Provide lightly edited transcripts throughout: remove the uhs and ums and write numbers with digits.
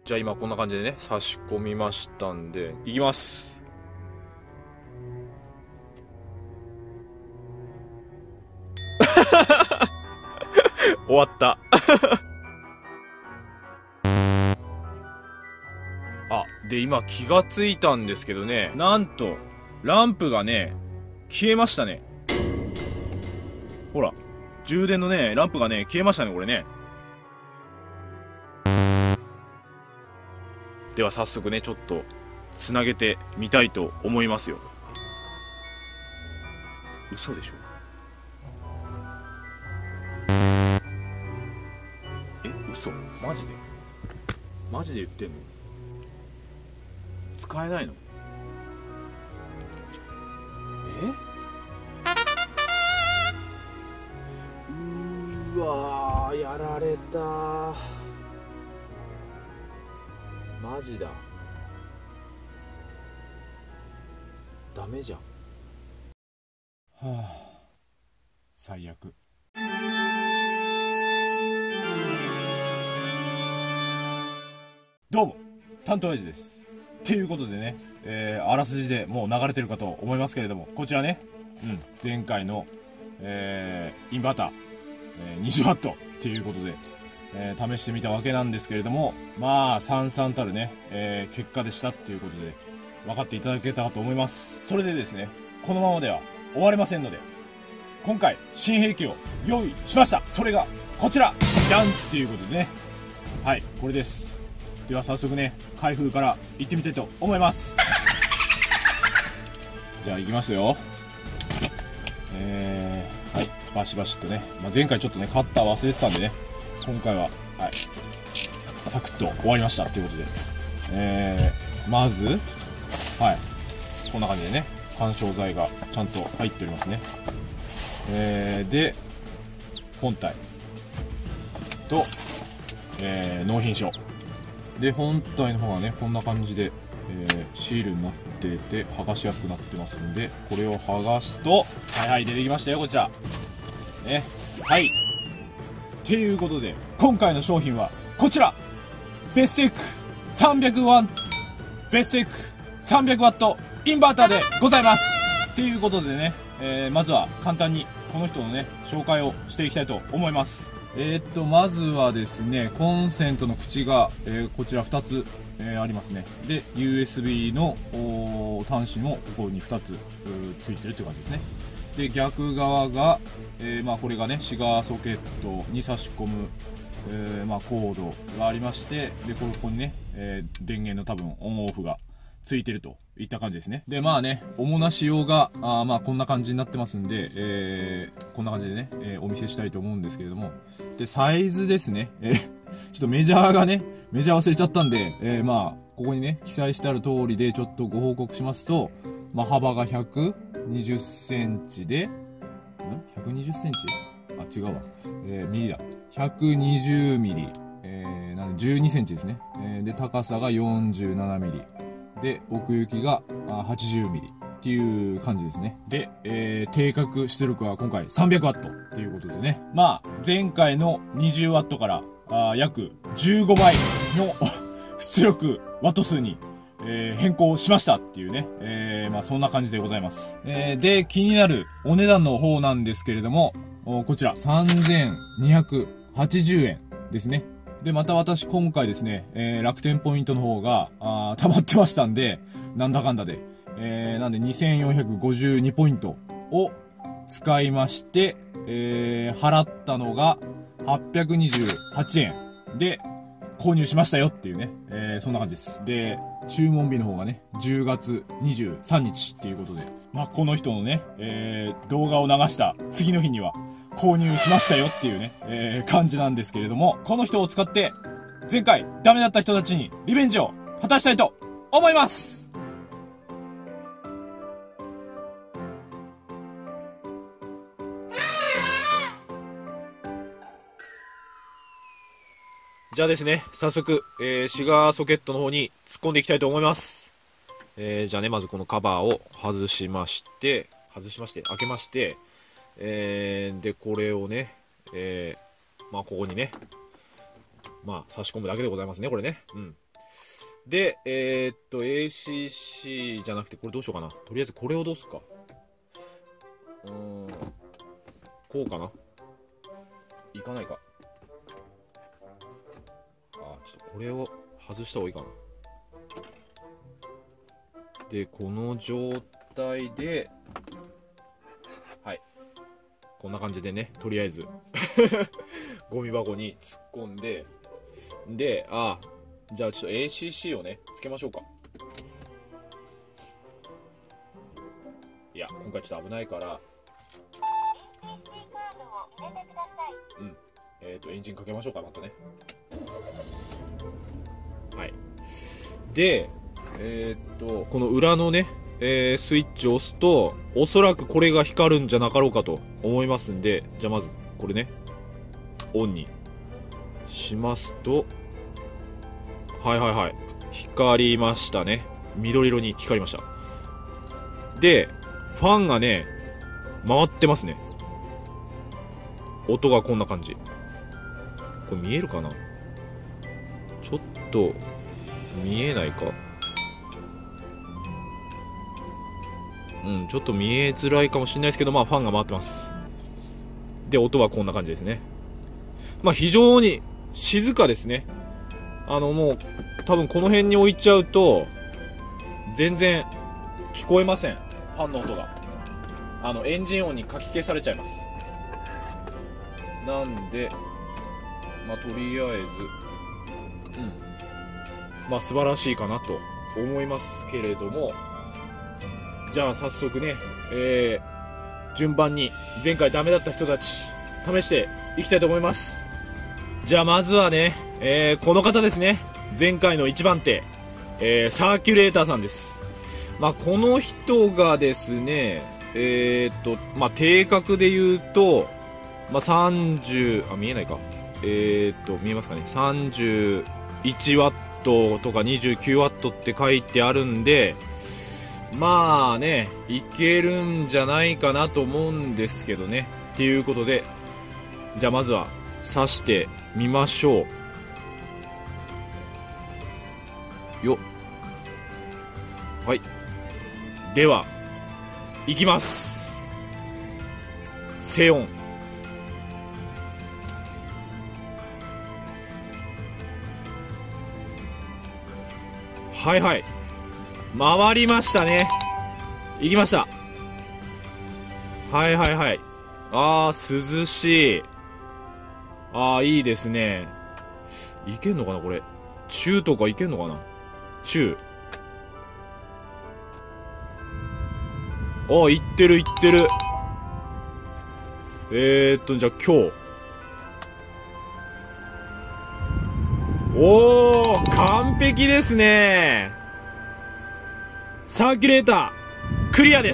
じゃあ今こんな感じでね、差し込みましたんで、いきます。終わった。あ、で、今気がついたんですけどね、なんと、ランプがね、消えましたね。ほら、充電のね、ランプがね、消えましたね、これね。では早速ね、ちょっと、つなげてみたいと思いますよ。嘘でしょ？嘘？マジで？マジで言ってんの？使えないの？うーわー、やられたー。マジだ。ダメじゃん。はあ、最悪。どうも、担当エイジです。っていうことでね、あらすじでもう流れてるかと思いますけれども、こちらね、前回の、インバーター、20W っていうことで、試してみたわけなんですけれども、まあ、さんさんたるね、結果でしたっていうことで、分かっていただけたかと思います。それでですね、このままでは終われませんので、今回、新兵器を用意しました。それが、こちらじゃんっていうことでね、はい、これです。では早速ね、開封から行ってみたいと思います。じゃあ行きますよ。はい、バシバシっとね、前回ちょっとね、カッター忘れてたんでね、今回は、はい、サクッと終わりましたっていうことで、まず、はい、こんな感じでね、緩衝材がちゃんと入っておりますね。で、本体と、納品書。で、本体の方がね、こんな感じで、シールになってて、剥がしやすくなってますんで、これを剥がすと、はいはい、出てきましたよ、こちら。ね。はい。っていうことで、今回の商品は、こちらベステック300W、ベステック 300W インバーターでございます。っていうことでね、まずは簡単に、この人のね、紹介をしていきたいと思います。まずはですね、コンセントの口が、こちら2つ、ありますね。で、USB の端子もここに2つついてるという感じですね。で、逆側が、これがね、シガーソケットに差し込む、コードがありまして、で、ここにね、電源の多分オンオフがついてるといった感じですね。で、主な仕様が、こんな感じになってますんで、こんな感じでね、お見せしたいと思うんですけれども、で、サイズですね。ちょっとメジャー忘れちゃったんで、ここにね、記載してある通りで、ちょっとご報告しますと、幅が120センチで、120センチ？違うわ。ミリだ。120ミリ。なんで12センチですね。で、高さが47ミリ。で、奥行きが80ミリ。っていう感じですね。で、定格出力は今回 300W っていうことでね。前回の 20W から約15倍の出力ワット数に、変更しましたっていうね。そんな感じでございます。で、気になるお値段の方なんですけれども、こちら3280円ですね。で、また私今回ですね、楽天ポイントの方が溜まってましたんで、なんだかんだで。なんで2452ポイントを使いまして、払ったのが828円で購入しましたよっていうね、そんな感じです。で、注文日の方がね、10月23日っていうことで、この人のね、動画を流した次の日には購入しましたよっていうね、感じなんですけれども、この人を使って前回ダメだった人たちにリベンジを果たしたいと思います。じゃあですね、早速、シガーソケットの方に突っ込んでいきたいと思います。じゃあね、まずこのカバーを外しまして、開けまして、で、これをね、ここにね、差し込むだけでございますね、これね。 で、ACC じゃなくて、これどうしようかな。とりあえずこれをどうすか。こうかな。いかないか。ちょっとこれを外した方がいいかな。で、この状態で、はい。こんな感じでね、とりあえず、ゴミ箱に突っ込んで、で、じゃあちょっと ACC をね、つけましょうか。いや、今回ちょっと危ないから、エンジンかけましょうか、またね。はい。で、この裏のね、スイッチを押すと、おそらくこれが光るんじゃなかろうかと思いますんで、じゃあまず、これね、オンにしますと、はいはいはい。光りましたね。緑色に光りました。で、ファンがね、回ってますね。音がこんな感じ。これ見えるかな？ちょっと、見えないか？ちょっと見えづらいかもしれないですけど、まあファンが回ってます。で、音はこんな感じですね。まあ非常に静かですね。もう、多分この辺に置いちゃうと、全然聞こえません。ファンの音が。エンジン音にかき消されちゃいます。なんで、まあとりあえず、まあ素晴らしいかなと思いますけれども、じゃあ早速ね、順番に前回ダメだった人たち試していきたいと思います。じゃあまずはね、この方ですね。前回の1番手、サーキュレーターさんです。まあこの人がですね、まあ定格で言うと、まあ30、見えないか。見えますかね。31ワットとか29ワットって書いてあるんで、まあね、いけるんじゃないかなと思うんですけどね。っていうことで、じゃあまずは挿してみましょう。よっ。はい。では、いきます。静音。はいはい。回りましたね。行きました。はいはいはい。涼しい。いいですね。いけんのかなこれ。中とかいけんのかな中。いってるいってる。じゃあ今日。完璧ですね。サーキュレーター、クリアです。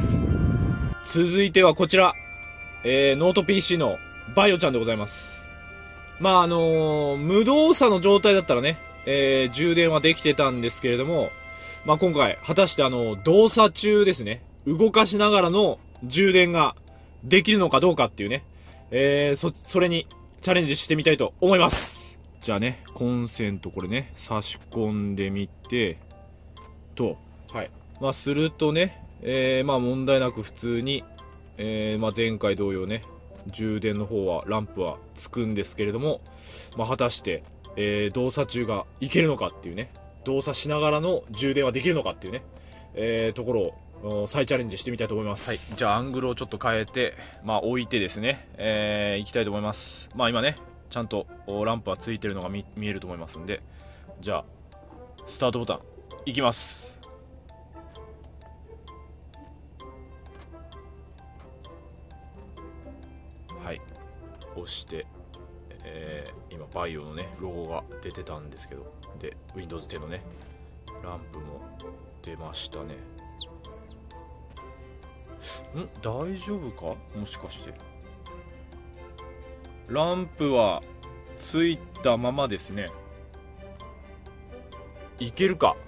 続いてはこちら、ノート PC のバイオちゃんでございます。まあ無動作の状態だったらね、充電はできてたんですけれども、まあ今回、果たして動作中ですね、動かしながらの充電ができるのかどうかっていうね、それにチャレンジしてみたいと思います。じゃあね、コンセントこれね、差し込んでみて、はい。まあ、するとね、まあ、問題なく普通に、まあ、前回同様ね、充電の方は、ランプはつくんですけれども、まあ、果たして、動作中がいけるのかっていうね、動作しながらの充電はできるのかっていうね、ところを、再チャレンジしてみたいと思います。はい。じゃあ、アングルをちょっと変えて、まあ、置いてですね、いきたいと思います。まあ、今ね、ちゃんとランプはついてるのが見えると思いますんで、じゃあスタートボタンいきます。はい、押して、今バイオのねロゴが出てたんですけど、で Windows 10のねランプも出ましたね。大丈夫か、もしかして。ランプはついたままですね。いけるか。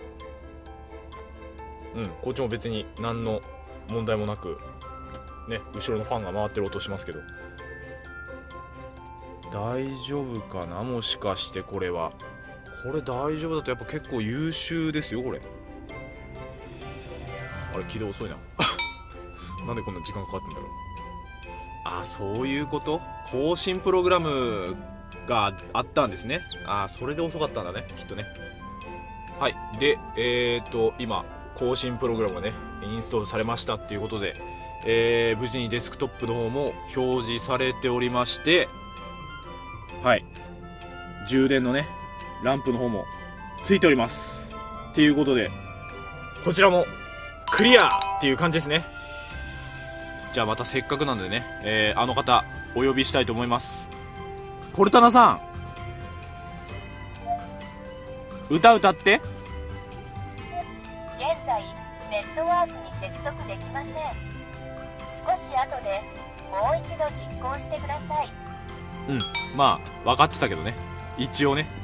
こっちも別に何の問題もなくね、後ろのファンが回ってる音しますけど、大丈夫かな。もしかしてこれこれ大丈夫だとやっぱ結構優秀ですよこれ。あれ起動遅いななんでこんな時間かかってんだろう。あ、そういうこと。更新プログラムがあったんですね。あ、それで遅かったんだねきっとね。はい。で今更新プログラムがねインストールされましたっていうことで、無事にデスクトップの方も表示されておりまして、はい、充電のねランプの方もついておりますっていうことで、こちらもクリアっていう感じですね。じゃあまたせっかくなんでね、あの方お呼びしたいと思います。コルタナさん、歌歌って。 現在ネットワークに接続できません。少し後でもう一度実行してください。 うん、まあ分かってたけどね、一応ね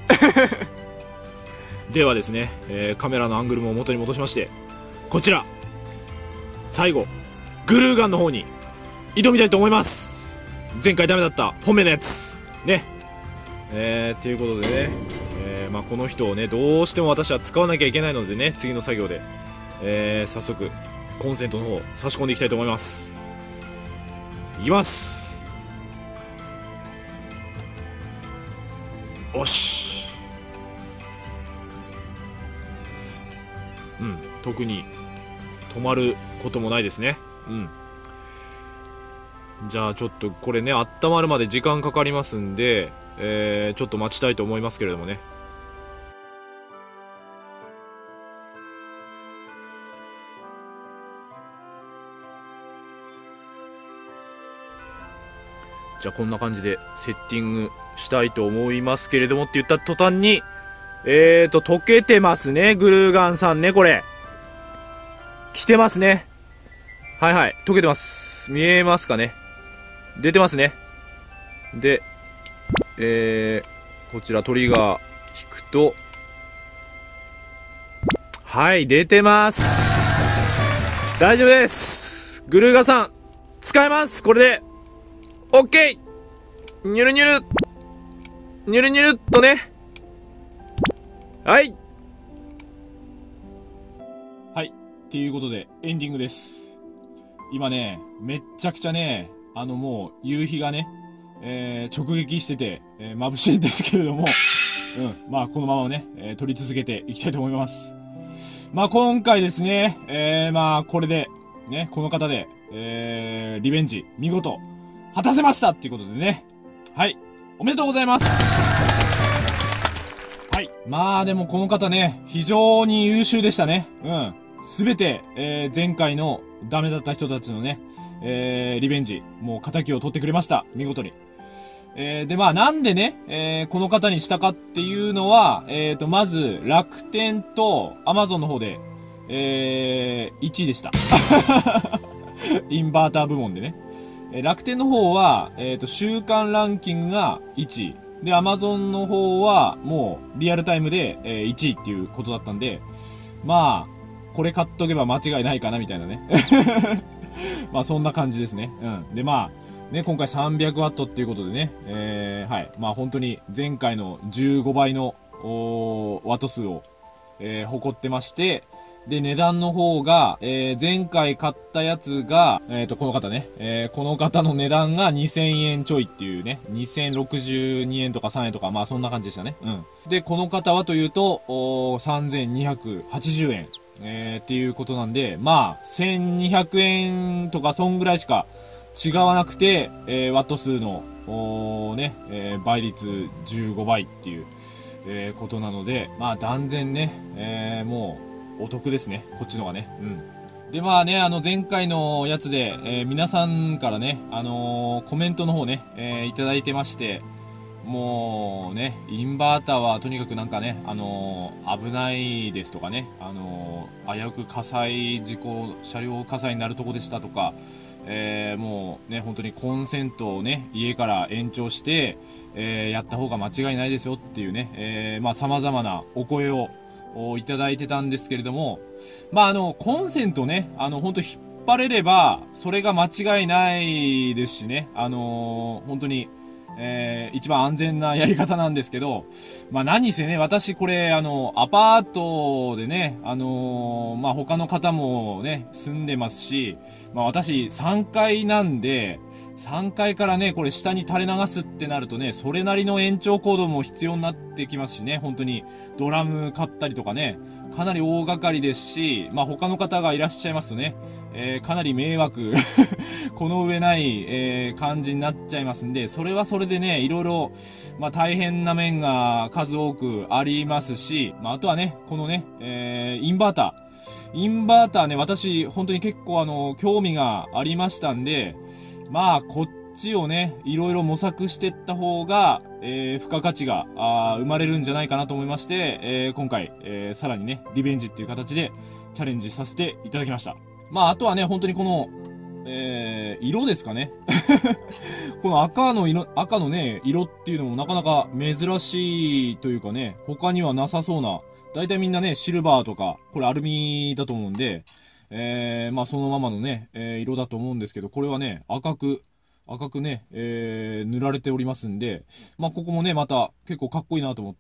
ではですね、カメラのアングルも元に戻しまして、こちら最後グルーガンの方に挑みたいと思います。前回ダメだった本命のやつね。ということでね、まあ、この人をねどうしても私は使わなきゃいけないのでね、次の作業で、早速コンセントの方差し込んでいきたいと思います。いきます。よし。うん、特に止まることもないですね。うん。じゃあちょっとこれね温まるまで時間かかりますんで、ちょっと待ちたいと思いますけれどもね。じゃあこんな感じでセッティングしたいと思いますけれどもって言った途端に溶けてますね、グルーガンさんね。これ来てますね。はいはい、溶けてます。見えますかね。出てますね。でこちらトリガー引くと、はい、出てます。大丈夫です。グルーガンさん使えます。これでオッケー。ニュルニュルニュルニュルっとね。はいはい、っていうことでエンディングです。今ねめっちゃくちゃねもう夕日がね、直撃してて、眩しいんですけれども、まあこのままね、撮り続けていきたいと思います。まあ今回ですね、まあこれでねこの方で、リベンジ見事果たせましたっていうことでね、はい、おめでとうございます。はい、まあでもこの方ね非常に優秀でしたね。すべて、前回のダメだった人たちのね、リベンジもう仇を取ってくれました、見事に。でまあなんでね、この方にしたかっていうのは、まず楽天とアマゾンの方で、1位でしたインバーター部門でね。楽天の方は、週間ランキングが1位。で、アマゾンの方は、もう、リアルタイムで、1位っていうことだったんで、まあ、これ買っとけば間違いないかな、みたいなね。まあ、そんな感じですね。で、まあ、ね、今回300ワットっていうことでね、はい。まあ、本当に前回の15倍の、ワット数を、誇ってまして、で、値段の方が、前回買ったやつが、この方ね、この方の値段が2000円ちょいっていうね、2062円とか3円とか、まあそんな感じでしたね。で、この方はというと、3280円、っていうことなんで、まあ、1200円とかそんぐらいしか違わなくて、ワット数の、ね、倍率15倍っていう、ことなので、まあ断然ね、もう、お得ですね。こっちのがね。で、まあね、前回のやつで、皆さんからね、コメントの方ね、いただいてまして、もうね、インバーターはとにかくなんかね、危ないですとかね、危うく火災事故、車両火災になるとこでしたとか、もうね、本当にコンセントをね、家から延長して、やった方が間違いないですよっていうね、まあ様々なお声をいただいてたんですけれども、まあコンセントね、本当引っ張れれば、それが間違いないですしね、本当に、 一番安全なやり方なんですけど、まあ何せね、私これ、アパートでね、まあ他の方もね、住んでますし、まあ私3階なんで、3階からね、これ下に垂れ流すってなるとね、それなりの延長コードも必要になってきますしね、本当にドラム買ったりとかね、かなり大掛かりですし、まあ他の方がいらっしゃいますとね、かなり迷惑この上ない、感じになっちゃいますんで、それはそれでね、いろいろ、まあ大変な面が数多くありますし、まああとはね、このね、インバーターね、私本当に結構興味がありましたんで、まあこっちをね、いろいろ模索していった方が、付加価値が生まれるんじゃないかなと思いまして、今回、さらにね、リベンジっていう形でチャレンジさせていただきました。まあ、あとはね、本当にこの、色ですかね。この赤のね、色っていうのもなかなか珍しいというかね、他にはなさそうな、大体みんなね、シルバーとか、これアルミだと思うんで、まあそのままのね、色だと思うんですけど、これはね、赤くね、塗られておりますんで、まあここもね、また結構かっこいいなと思って、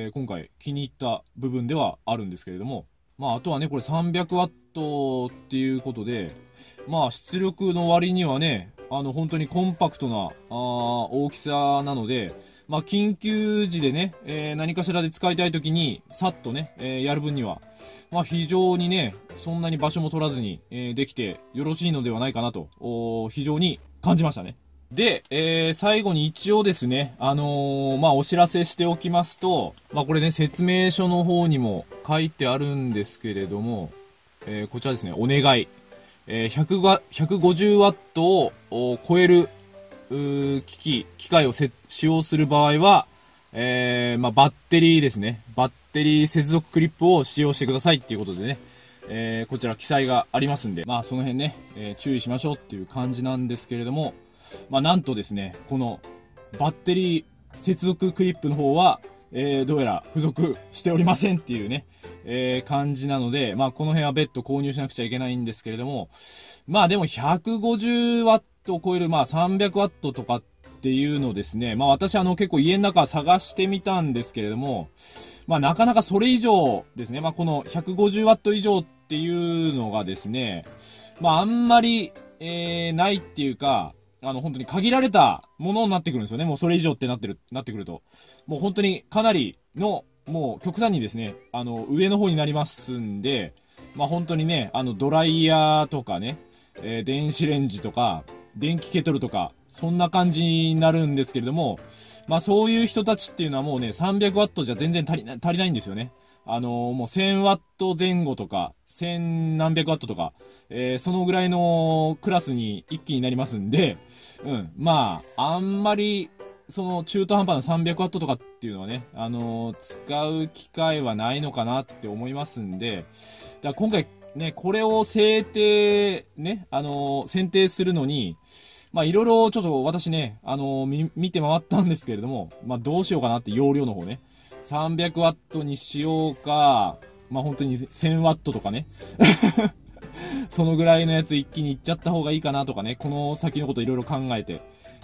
今回気に入った部分ではあるんですけれども、まああとはね、これ300ワットっていうことで、まあ出力の割にはね、本当にコンパクトな、大きさなので、まあ緊急時でね、何かしらで使いたい時に、さっとね、やる分には、まあ非常にね、そんなに場所も取らずに、できてよろしいのではないかなと、非常に感じましたね。で、最後に一応ですね、まあお知らせしておきますと、まあこれね、説明書の方にも書いてあるんですけれども、こちらですね、お願い。150ワットを超える、機械を使用する場合は、まあ、バッテリーですね。バッテリー接続クリップを使用してくださいっていうことでね、こちら記載がありますんで、まあ、その辺ね、注意しましょうっていう感じなんですけれども、まあ、なんとですね、このバッテリー接続クリップの方は、どうやら付属しておりませんっていうね、感じなので、まあ、この辺は別途購入しなくちゃいけないんですけれども、まあ、でも150ワットを超える、まあ、300ワットとかっていうのですね、まあ、私結構家の中探してみたんですけれども、まあ、なかなかそれ以上ですね、まあ、この150ワット以上っていうのがですね、まあ、あんまり、ないっていうか、本当に限られたものになってくるんですよね。もうそれ以上ってなってくると。もう本当にかなりの、もう極端にですね、上の方になりますんで、まあ本当にね、ドライヤーとかね、電子レンジとか、電気ケトルとか、そんな感じになるんですけれども、まあそういう人たちっていうのはもうね、300ワットじゃ全然足りないんですよね。もう1000ワット前後とか、1000何百ワットとか、そのぐらいのクラスに一気になりますんで、まあ、あんまり、その中途半端な300ワットとかっていうのはね、使う機会はないのかなって思いますんで、だから今回ね、これを選定するのに、まあいろいろちょっと私ね、見て回ったんですけれども、まあどうしようかなって容量の方ね、300ワットにしようか、まあ本当に1000ワットとかね。そのぐらいのやつ一気にいっちゃった方がいいかなとかね、この先のこといろいろ考えて、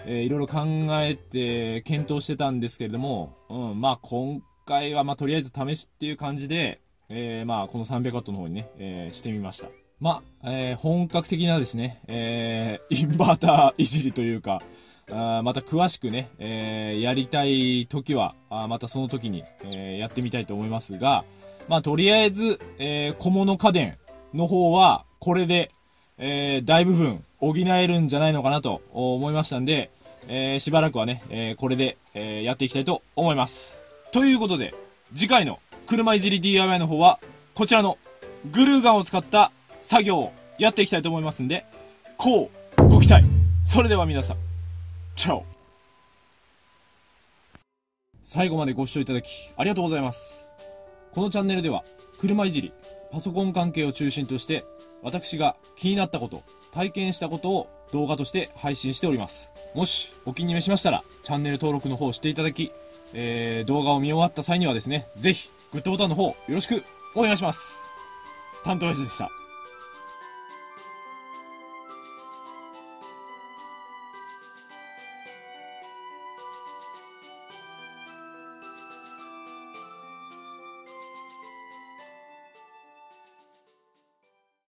検討してたんですけれども、まあ今回はまあとりあえず試しっていう感じで、まあこの300ワットの方にね、してみました。まあ、本格的なですね、インバーターいじりというか、また詳しくね、やりたい時は、またその時に、やってみたいと思いますが、まあとりあえず、小物家電の方は、これで、大部分補えるんじゃないのかなと思いましたんで、しばらくはね、これで、やっていきたいと思います。ということで、次回の車いじり DIY の方は、こちらのグルーガンを使った作業をやっていきたいと思いますんで、こうご期待。それでは皆さん、チャオ。最後までご視聴いただきありがとうございます。このチャンネルでは、車いじり、パソコン関係を中心として、私が気になったこと、体験したことを動画として配信しております。もしお気に召しましたら、チャンネル登録の方をしていただき、動画を見終わった際にはですね、ぜひグッドボタンの方よろしくお願いします。担当やじでした。